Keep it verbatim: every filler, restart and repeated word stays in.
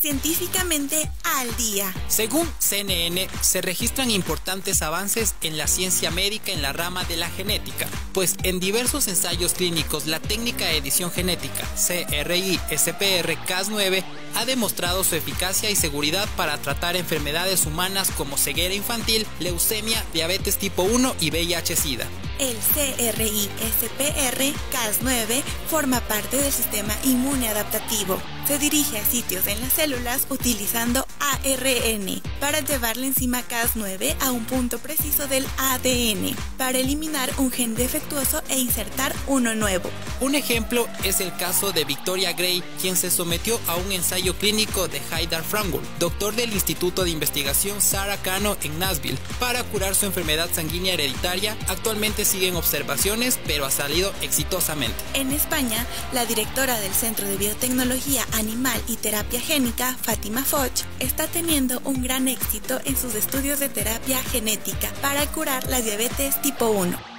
científicamente al día. Según C N N, se registran importantes avances en la ciencia médica en la rama de la genética, pues en diversos ensayos clínicos la técnica de edición genética C R I S P R Cas nueve ha demostrado su eficacia y seguridad para tratar enfermedades humanas como ceguera infantil, leucemia, diabetes tipo uno y V I H-Sida. El C R I S P R Cas nueve forma parte del sistema inmune adaptativo. Se dirige a sitios en las células utilizando A R N para llevar la enzima Cas nueve a un punto preciso del A D N para eliminar un gen defectuoso e insertar uno nuevo. Un ejemplo es el caso de Victoria Gray, quien se sometió a un ensayo clínico de Haidar Frangoul, doctor del Instituto de Investigación Sarah Cano en Nashville, para curar su enfermedad sanguínea hereditaria. Actualmente siguen observaciones, pero ha salido exitosamente. En España, la directora del Centro de Biotecnología Animal y Terapia Génica, Fátima Foch, está teniendo un gran éxito en sus estudios de terapia genética para curar la diabetes tipo uno.